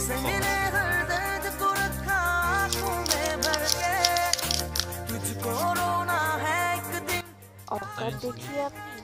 तुझसे मिले हर दर्द को रखा आंखों में भर के, तुझको रोना है एक दिन। औकात देखिए आपने।